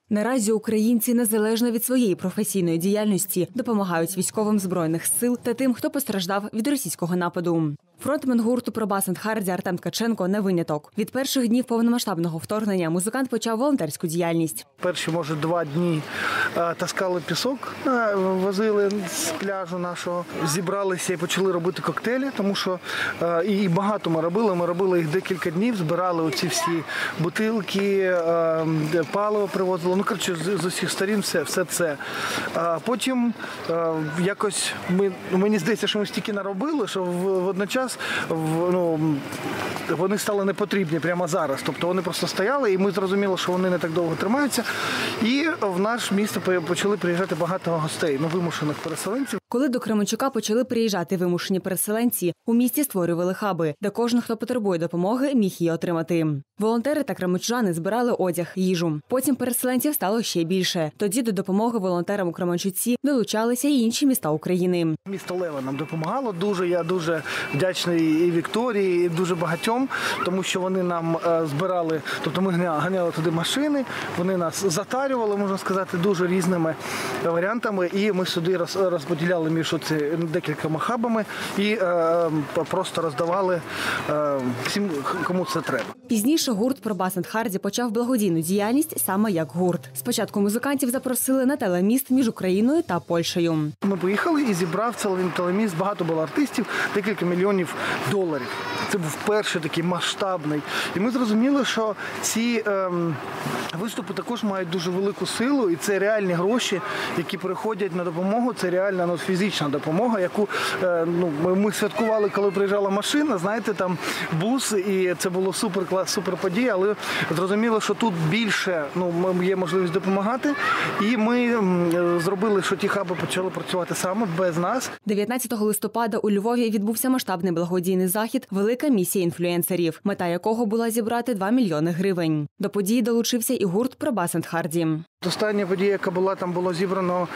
Наразі українці незалежно від своєї професійної діяльності допомагають військовим Збройних сил та тим, хто постраждав від російського нападу. Фронтмен гурту «Про Бас енд Харді» Артем Ткаченко не виняток. Від перших днів повномасштабного вторгнення музикант почав волонтерську діяльність. Перші, може, 2 дні таскали пісок, возили з пляжу нашого, зібралися і почали робити коктейлі, тому що і багато ми робили. Ми робили їх декілька днів, збирали оці всі бутилки, паливо привозили. Ну, коротше, з усіх сторін все це. Потім якось мені здається, що ми стільки наробили, що водночас вони стали непотрібні прямо зараз. Тобто вони просто стояли, і ми зрозуміли, що вони не так довго тримаються. І в наше місто почали приїжджати багато гостей, вимушених переселенців. Коли до Кременчука почали приїжджати вимушені переселенці, у місті створювали хаби, де кожен, хто потребує допомоги, міг її отримати. Волонтери та кременчужани збирали одяг, їжу. Потім переселенців стало ще більше. Тоді до допомоги волонтерам у Кременчуці долучалися і інші міста України. Місто Лева нам допомагало дуже. Я дуже вдячний і Вікторії, і дуже багатьом, тому що вони нам збирали, тобто ми ганяли туди машини, вони нас затарювали, можна сказати, дуже різними варіантами, і ми сюди розподіляли між декількома хабами і просто роздавали всім, кому це треба. Пізніше гурт «Про Бас енд Харді» почав благодійну діяльність саме як гурт. Спочатку музикантів запросили на телеміст між Україною та Польщею. Ми поїхали і зібрав телеміст, багато було артистів, декілька мільйонів доларів. Це був перший такий масштабний. І ми зрозуміли, що ці виступи також мають дуже велику силу, і це реальні гроші, які приходять на допомогу, це реальна фізична допомога, яку ми святкували, коли приїжджала машина, знаєте, там бус, і це було супер подія, але зрозуміло, що тут більше є можливість допомагати, і ми зробили, що ті хаби почали працювати саме без нас. 19 листопада у Львові відбувся масштабний благодійний захід «Велика місія інфлюенсерів», мета якого була зібрати 2 мільйони гривень. До події долучився і гурт «Про Бас енд Харді». Остання подія, яка була, там було зібрано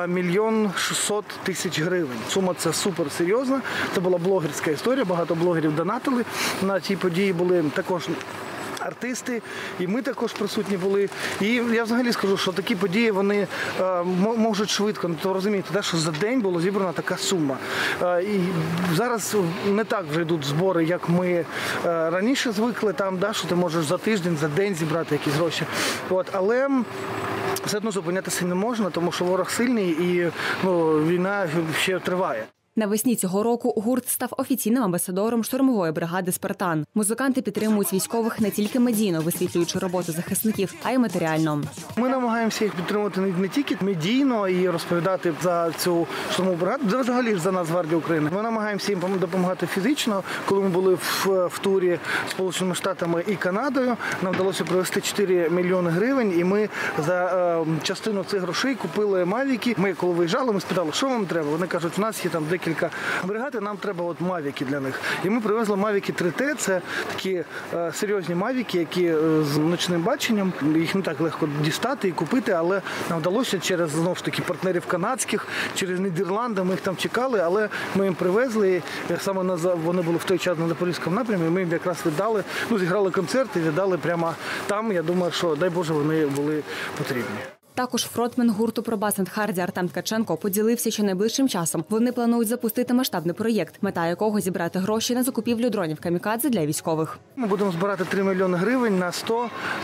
1 600 000 гривень. Сума це супер серйозна. Це була блогерська історія, багато блогерів донатили. На цій події були також артисти, і ми також присутні були. І я взагалі скажу, що такі події, вони можуть швидко, то розумієте, що за день було зібрана така сума. І зараз не так вже йдуть збори, як ми раніше звикли, що ти можеш за тиждень, за день зібрати якісь гроші. Але все одно зупинятися не можна, тому що ворог сильний і війна ще триває. Навесні цього року гурт став офіційним амбасадором штурмової бригади «Спартан». Музиканти підтримують військових не тільки медійно, висвітлюючи роботу захисників, а й матеріально. Ми намагаємося їх підтримувати не тільки медійно і розповідати за цю штурмову бригаду, взагалі за Нацгвардію України. Ми намагаємося їм допомагати фізично. Коли ми були в турі з Сполученими Штатами і Канадою, нам вдалося привезти 4 мільйони гривень, і ми за частину цих грошей купили мавіки. Ми, коли виїжджали, ми спитали, що вам треба. Вони кажуть, у нас є там декілька бригад, і нам треба мавіки для них. І ми привезли мавіки 3T, це такі серйозні мавіки, які з ночним баченням, їх не так легко дістати і купити, але нам вдалося через, знову ж таки, партнерів канадських, через Нідерланди, ми їх там чекали, але ми їм привезли, саме вони були в той час на Запорізькому напрямі, і ми їм якраз віддали, зіграли концерт і віддали прямо там. Я думаю, що, дай Боже, вони були потрібні. Також фронтмен гурту «Про Бас енд Харді» Артем Ткаченко поділився, що найближчим часом вони планують запустити масштабний проєкт, мета якого зібрати гроші на закупівлю дронів «Камікадзе» для військових. Ми будемо збирати 3 мільйони гривень на 100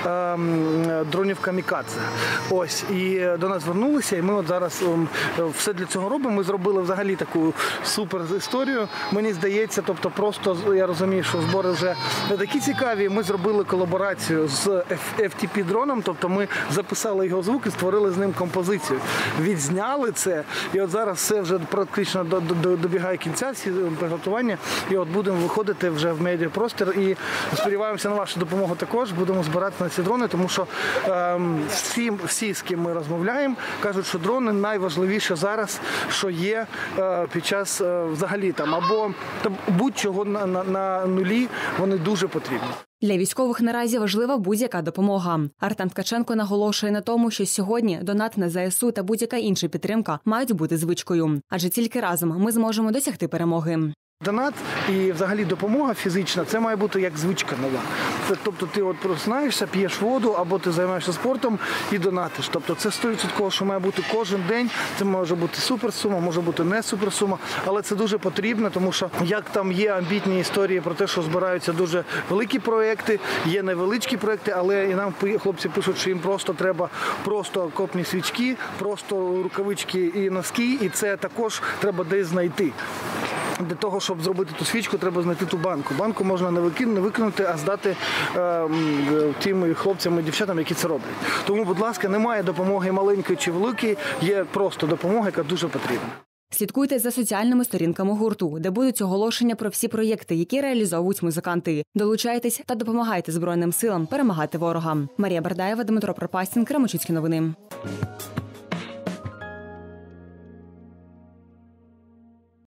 дронів «Камікадзе». Ось, і до нас звернулися, і ми зараз все для цього робимо. Ми зробили взагалі таку супер історію. Мені здається, тобто просто, я розумію, що збори вже не такі цікаві. Ми зробили колаборацію з FTP-дроном, тобто ми записали його звук і створили з ним композицію. Відзняли це, і от зараз все вже практично добігає кінця, всі приготування, і от будемо виходити вже в медіапростір, і сподіваємося на вашу допомогу також, будемо збирати на ці дрони, тому що всі, з ким ми розмовляємо, кажуть, що дрони найважливіше зараз, що є під час взагалі або будь-чого на нулі, вони дуже потрібні. Для військових наразі важлива будь-яка допомога. Артем Ткаченко наголошує на тому, що сьогодні донат на ЗСУ та будь-яка інша підтримка мають бути звичкою. Адже тільки разом ми зможемо досягти перемоги. Донат і взагалі допомога фізична – це має бути як звичка нова. Тобто ти от просинаєшся, п'єш воду або ти займаєшся спортом і донатиш. Тобто це 100%, що має бути кожен день. Це може бути суперсума, може бути не суперсума, але це дуже потрібно, тому що як там є амбітні історії про те, що збираються дуже великі проекти, є невеличкі проекти, але і нам хлопці пишуть, що їм просто треба окопні свічки, просто рукавички і носки, і це також треба десь знайти. Для того, щоб зробити ту свічку, треба знайти ту банку. Банку можна не викинути, а здати тим хлопцям і дівчатам, які це роблять. Тому, будь ласка, немає допомоги маленької чи великої, є просто допомога, яка дуже потрібна. Слідкуйте за соціальними сторінками гурту, де будуть оголошення про всі проєкти, які реалізовують музиканти. Долучайтесь та допомагайте Збройним силам перемагати ворога. Марія Бардаєва, Дмитро Пропастін, Кременчуцькі новини.